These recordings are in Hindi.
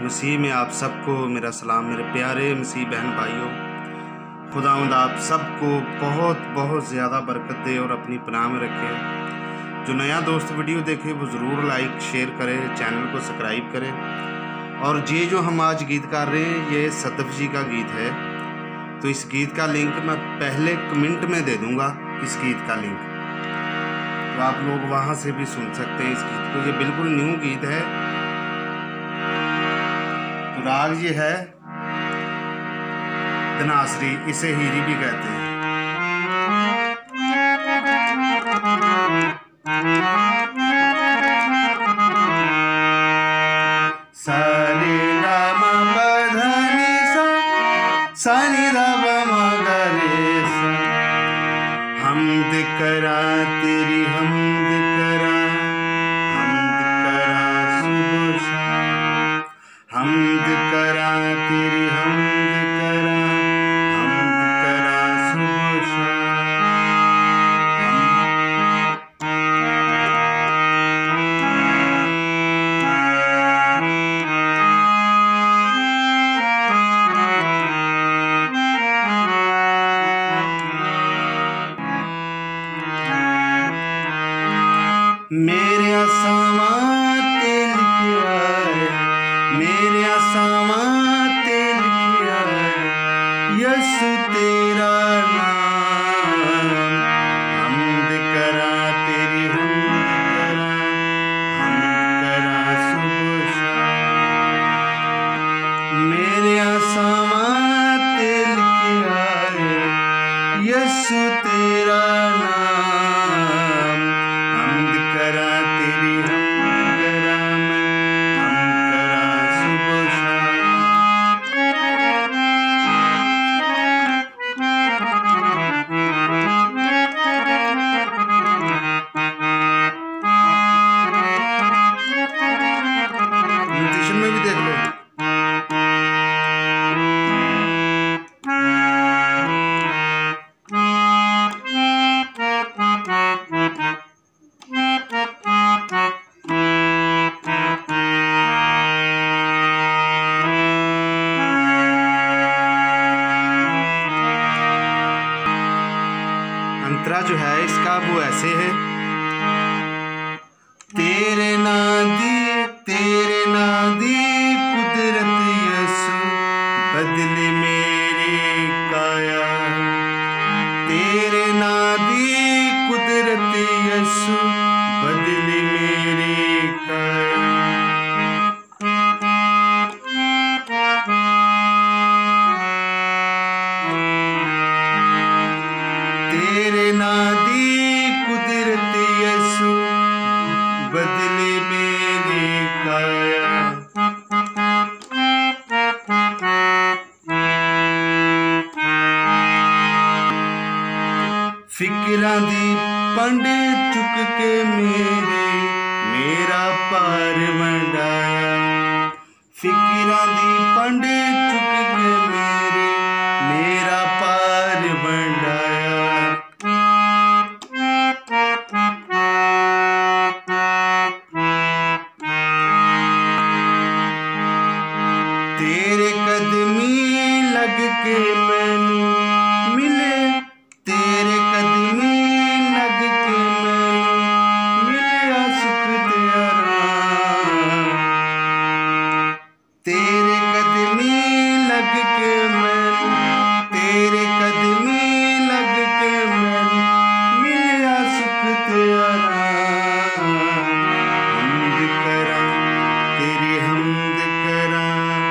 मसीह में आप सबको मेरा सलाम। मेरे प्यारे मसीह बहन भाइयों, खुदावंद आप सबको बहुत बहुत ज़्यादा बरकत दे और अपनी पनाह में रखे। जो नया दोस्त वीडियो देखे वो ज़रूर लाइक शेयर करे, चैनल को सब्सक्राइब करे। और ये जो हम आज गीत कर रहे हैं ये सतफ जी का गीत है, तो इस गीत का लिंक मैं पहले कमेंट में दे दूंगा। इस गीत का लिंक तो आप लोग वहाँ से भी सुन सकते हैं इस गीत को। ये बिल्कुल न्यू गीत है। तो राग ये है धनासरी, इसे हीरी भी कहते हैं। सारे राम बधनी सानी रब मगरे सा, हमद करा तेरी हमद करा सुबह शाम, हमद करा तेरी हमद करा सुबह शाम। मेरे आसमां ते लिखिया है, मेरे आसमां ते लिखिया है, यसु तेरा नाम। हमद करा तेरी हमद करा सुबह शाम। मेरे आसमां ते लिखिया है, यसु तेरा नाम। में भी देख लो। अंतरा जो है इसका वो ऐसे है, तेरे नादी कुदरत यसु बदले मेरी काया। तेरे नादी कुदरत यसु बदले मेरी काया। तेरे नादी कुदरत यसु बदले मेरी काया। फिक्रां दी पंड चुक के मेरा पार वंडाया। फिक्रां दी पंड चुक के मेरा पार वंडाया। तेरे कदमी लग के मैनू मिले, तेरे कदमी लग के मैनू मिलिया सुख ते आराम। तेरे कदमी लग के मैनू, तेरे कदमी लग के मैनू मिलिया सुख ते आराम। हमद करा तेरी हमद करा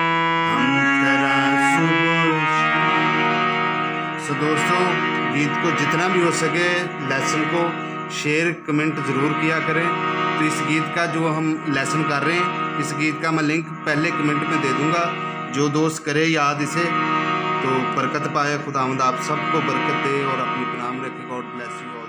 तो दोस्तों गीत को जितना भी हो सके लेसन को शेयर कमेंट ज़रूर किया करें। तो इस गीत का जो हम लेसन कर रहे हैं इस गीत का मैं लिंक पहले कमेंट में दे दूंगा। जो दोस्त करे याद इसे तो बरकत पाए। खुदावंद आप सबको बरकत दे और अपनी पनाह में रखे। God bless you.